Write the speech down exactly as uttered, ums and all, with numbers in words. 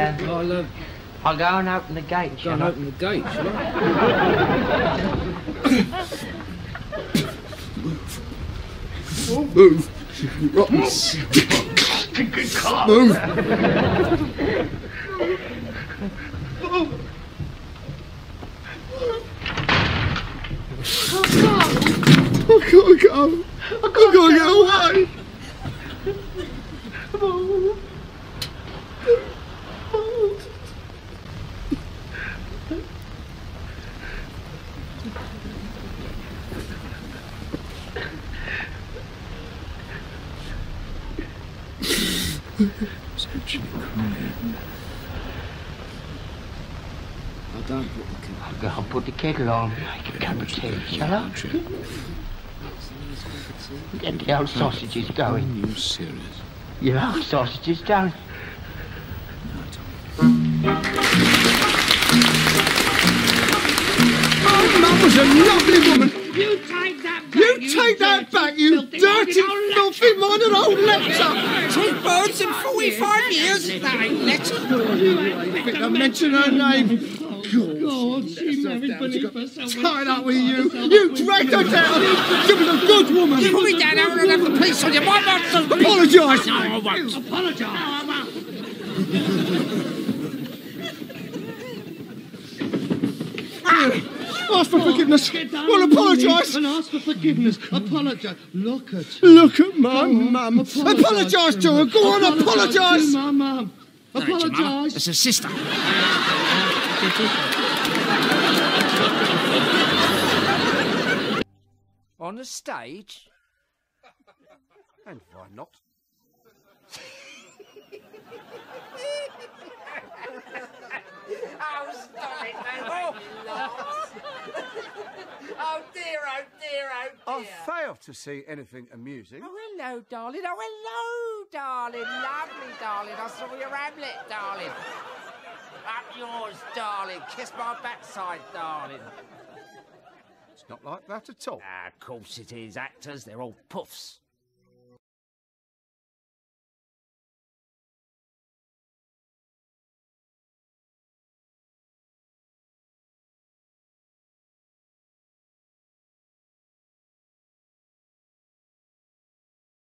uh, I'll, uh, I'll go and open the gate, go shall and I? open the gate, shall I? Move. Rotten. Move. I gotta go. I gotta get away. It's actually crying. I don't put the kettle. I'll go and put the kettle on, make a cup of tea, shall I? Get the old sausages going. Are you serious? You like sausages, don't you? My mum was a lovely woman. You take that back. You, you take that back, you dirty, filthy minded old lecture. Two birds in forty-five years. That ain't letter. I think I mentioned her name. God, she married beneath herself. Tied up with you. You dragged her down. She was a good woman. You put me down there and I'll have the police on you. My mum will Apologise. No, I won't. Apologise. No, I won't. Ask for forgiveness. Well, apologise. And ask for forgiveness. Apologise. Look at her. Look at my mum. Apologise to her. Go on, apologise. To my mum. Apologise. It's her sister. On the stage? And why not? Oh, stop it, man. Oh, oh dear, oh dear, oh I dear. fail to see anything amusing. Oh, hello, darling. Oh, hello, darling. Lovely, darling. I saw your Hamlet, darling. Up yours, darling. Kiss my backside, darling. It's not like that at all. Ah, of course it is. Actors, they're all puffs.